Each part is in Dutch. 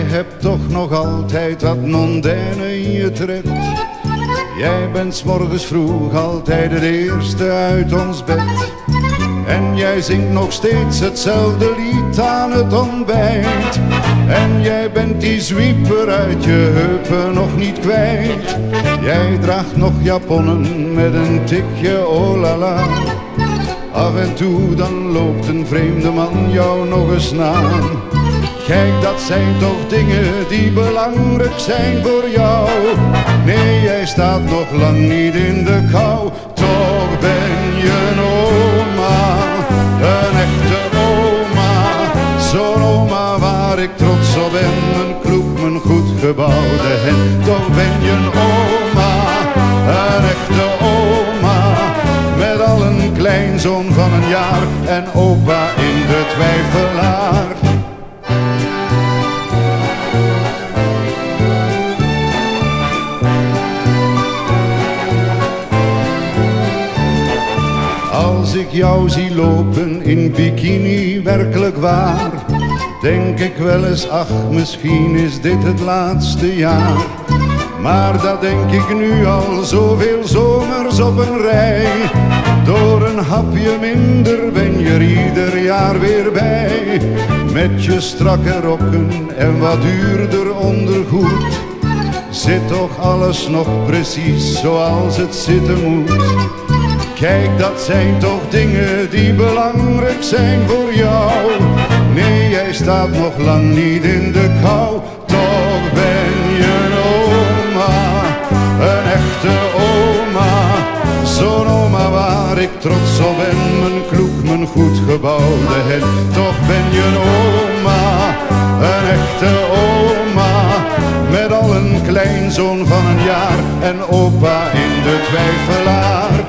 hebt toch nog altijd wat mondaine in je tred. Jij bent 's morgens vroeg altijd het eerste uit ons bed. En jij zingt nog steeds hetzelfde lied aan het ontbijt. En jij bent die zwieper uit je heupen nog niet kwijt. Jij draagt nog japonnen met een tikje oh la la. Af en toe dan loopt een vreemde man jou nog eens na. Kijk, dat zijn toch dingen die belangrijk zijn voor jou. Nee, jij staat nog lang niet in de kou. Toch ben je een oma, een echte oma. Zo'n oma waar ik trots op ben, mijn kloek, mijn goed gebouwde hen. Toch ben je een oma, een echte oma. Met al een kleinzoon van een jaar en opa in de twijfelaar. Als ik jou zie lopen in bikini, werkelijk waar, denk ik wel eens, ach, misschien is dit het laatste jaar. Maar dat denk ik nu al zoveel zomers op een rij. Door een hapje minder ben je er ieder jaar weer bij. Met je strakke rokken en wat duurder ondergoed, zit toch alles nog precies zoals het zitten moet. Kijk, dat zijn toch dingen die belangrijk zijn voor jou. Nee, jij staat nog lang niet in de kou. Toch ben je een oma, een echte oma. Zo'n oma waar ik trots op ben, mijn kloek, mijn goed gebouwde hen. Toch ben je een oma, een echte oma. Met al een kleinzoon van een jaar en opa in de twijfelaar.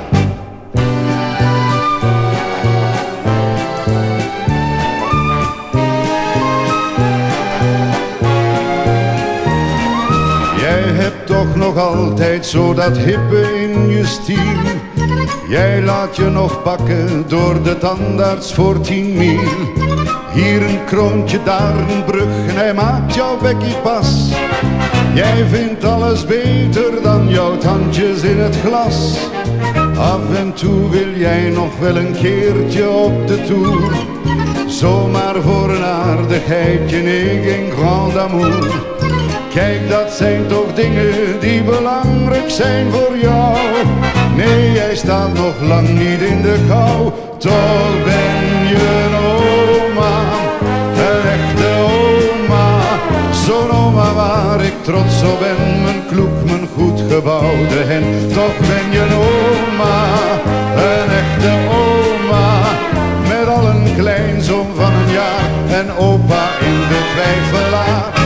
Jij hebt toch nog altijd zo dat hippe in je stiel. Jij laat je nog pakken door de tandarts voor 10 mil. Hier een kroontje, daar een brug en hij maakt jouw bekkie pas. Jij vindt alles beter dan jouw tandjes in het glas. Af en toe wil jij nog wel een keertje op de toer. Zomaar voor een aardigheidje, nee, geen grand amour. Kijk, dat zijn toch dingen die belangrijk zijn voor jou. Nee, jij staat nog lang niet in de kou. Toch ben je een oma, een echte oma. Zo'n oma waar ik trots op ben, mijn kloek, mijn goed gebouwde hen. Toch ben je een oma, een echte oma. Met al een kleinzoon van een jaar en opa in de twijfelaar.